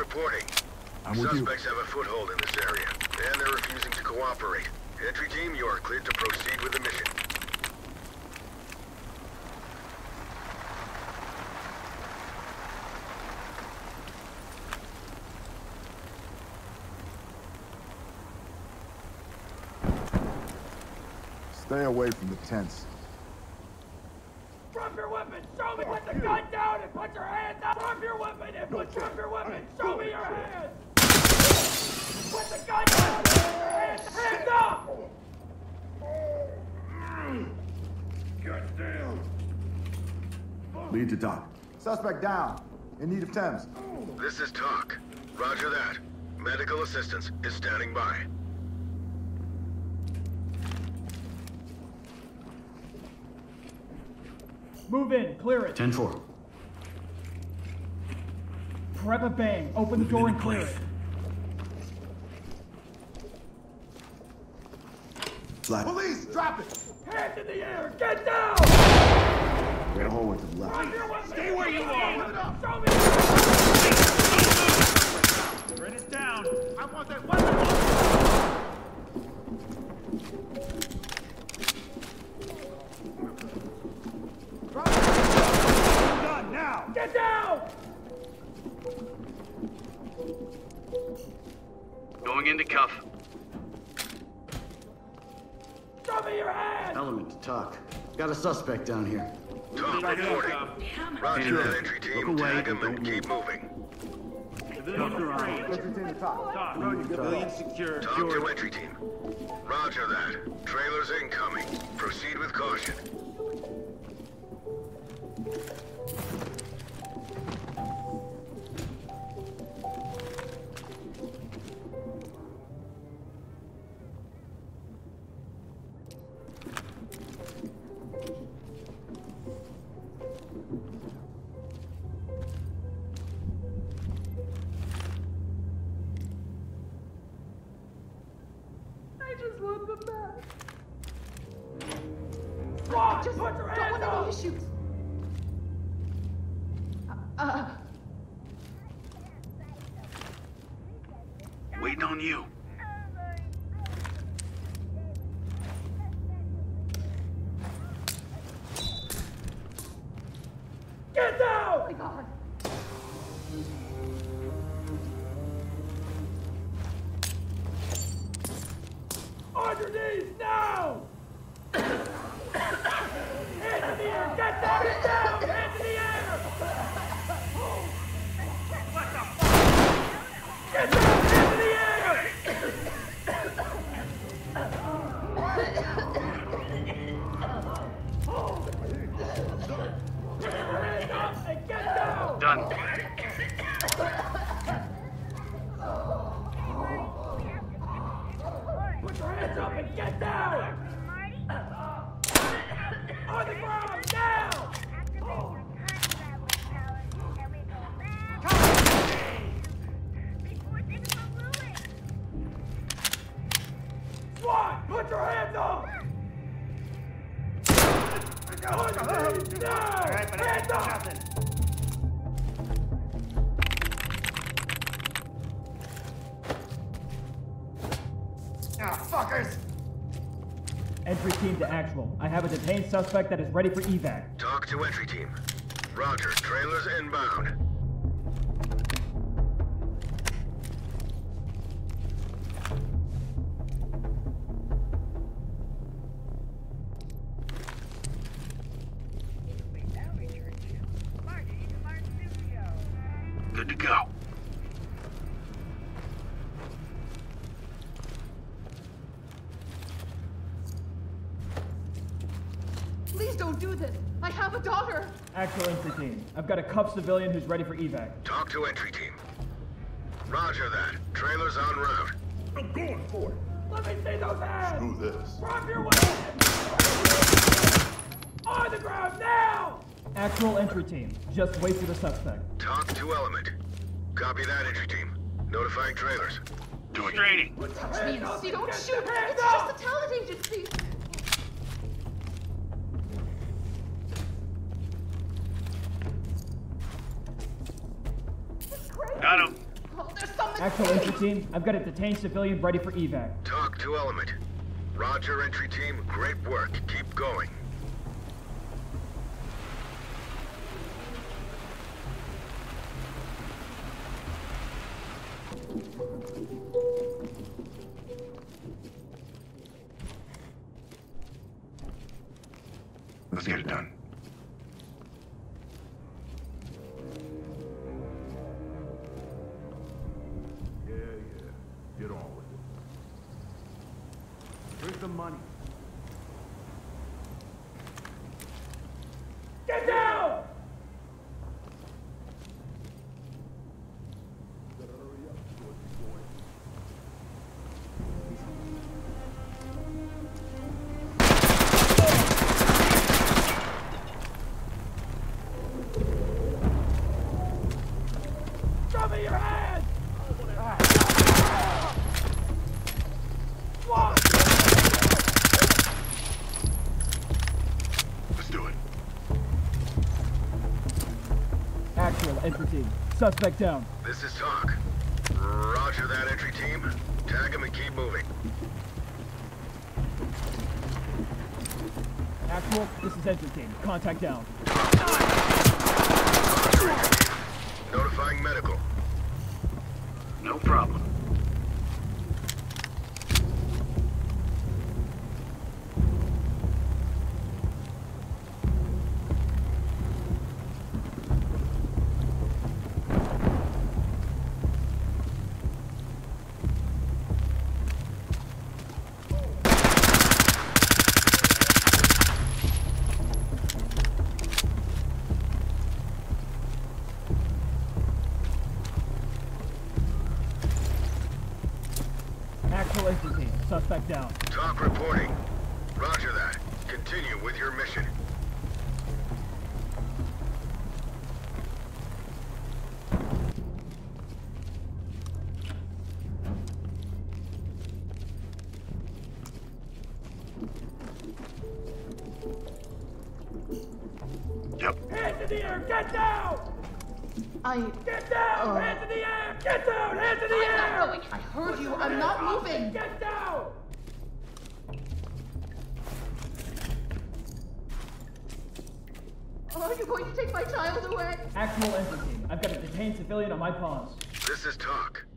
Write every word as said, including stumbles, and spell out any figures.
reporting. I'm with you. Suspects have a foothold in this area, and they're refusing to cooperate. Entry team, you are cleared to proceed with the mission. Stay away from the tents. Drop your weapon! Show me! Put the gun down and put your hands up! Drop your weapon and put drop your weapon! Show me your hands! Put the gun down and put your hands! Hands up! God damn! Lead to dock. Suspect down. In need of Thames. This is Talk. Roger that. Medical assistance is standing by. Move in, clear it. ten four. Prep a bang. Open the door and clear it. Flat. Police, drop it! Hands in the air! Get down! Got a hole into the left. Drop your weapon! Stay where you are! Put it up! Show me! Bring it down! I want that weapon! Gun now! Get down! Going into cuff. Show me your hands! Element to talk. Got a suspect down here. Talk reporting. Roger that, entry team. Look away Tag him and and don't keep moving. Talk. Civilian secure. Talk to entry team. Roger that. Trailers incoming. Proceed with caution. I just want them back. Squad, Just put your don't hands want up! any issues. Uh, uh, Waiting on you. Get down! oh my God. On your knees now! Hands in the air! Get down! Get down! Hands in the air! Get down! Hands in the air! Put your hands up and get down! Done. Put your hands up and get down! On the ground, now! SWAT, put your hands up! On your knees, now! Hands up! Ah, fuckers! Entry team to actual. I have a detained suspect that is ready for evac. Talk to entry team. Roger. Trailers inbound. Good to go. Please don't do this. I have a daughter. Actual entry team. I've got a cuffed civilian who's ready for evac. Talk to entry team. Roger that. Trailers en route. I'm going for it. Let me see those hands! Screw this. Drop your weapon! On the ground, now! Actual entry team. Just wait for the suspect. Talk to element. Copy that, entry team. Notifying trailers. Doing training. Touch me, see, don't Get shoot. your hands It's up! just a talent agency. Got him. Oh, Actual entry team, I've got a detained civilian ready for evac. Talk to Element. Roger, entry team. Great work. Keep going. Let's get it done. Yeah, yeah. Get on with it. Where's the money? Get down! Show me your hands! What? Let's do it. Actual entry team, suspect down. This is Talk. Roger that, entry team. Tag him and keep moving. Actual, this is entry team, contact down. Roger, entry team. Notifying medical. No problem. Actual entry team, suspect down. Talk reporting. Roger that. Continue with your mission. Yep. Hands in the air! Get down! I... Get down! Oh. Hands in the air! Get down! Hands in the I'm air! not going... I heard you. I'm not moving. Get down! Are you going to take my child away? Actual entry team, I've got a detained civilian on my pawns. This is Talk.